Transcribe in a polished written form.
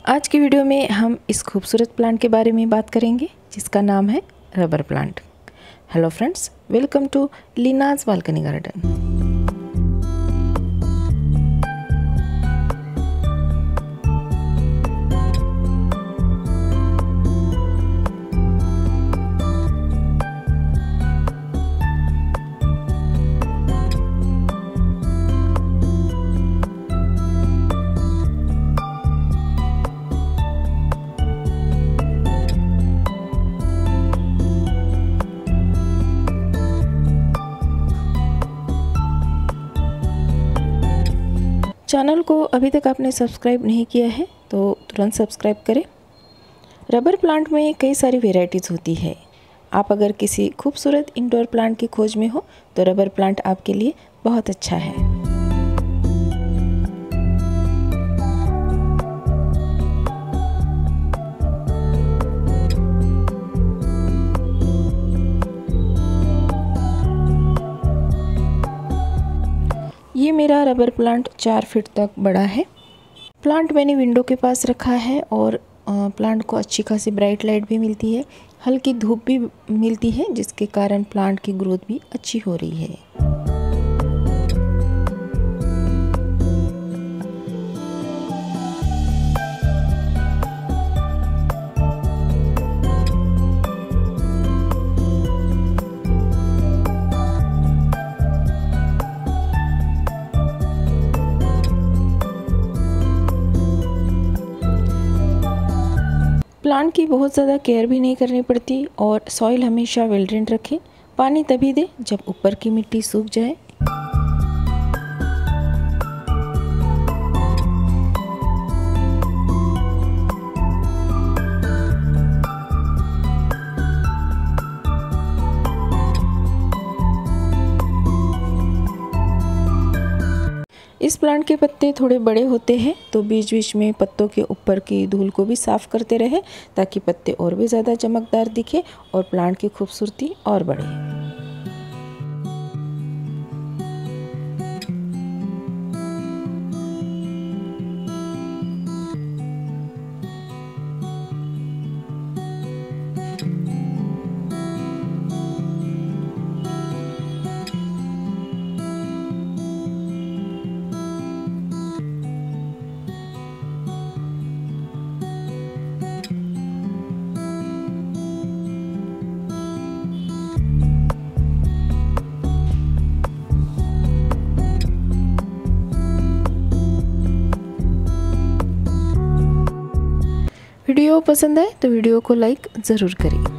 आज की वीडियो में हम इस खूबसूरत प्लांट के बारे में बात करेंगे जिसका नाम है rubber plant. Hello friends, welcome to Leena's balcony garden. Channel को अभी तक आपने सब्सक्राइब नहीं किया है तो तुरंत सब्सक्राइब करें। रबर प्लांट में कई सारी वेराइटीज़ होती है। आप अगर किसी खूबसूरत इंडोर प्लांट की खोज में हो तो रबर प्लांट आपके लिए बहुत अच्छा है। ये मेरा रबर प्लांट 4 फीट तक बड़ा है। प्लांट मैंने विंडो के पास रखा है और प्लांट को अच्छी खासी ब्राइट लाइट भी मिलती है, हल्की धूप भी मिलती है, जिसके कारण प्लांट की ग्रोथ भी अच्छी हो रही है। प्लांट की बहुत ज़्यादा केयर भी नहीं करनी पड़ती और सॉइल हमेशा वेल ड्रेन्ड रखें। पानी तभी दें जब ऊपर की मिट्टी सूख जाए। इस प्लांट के पत्ते थोड़े बड़े होते हैं तो बीच बीच में पत्तों के ऊपर की धूल को भी साफ़ करते रहे ताकि पत्ते और भी ज़्यादा चमकदार दिखे और प्लांट की खूबसूरती और बढ़े। वीडियो पसंद आए तो वीडियो को लाइक ज़रूर करें।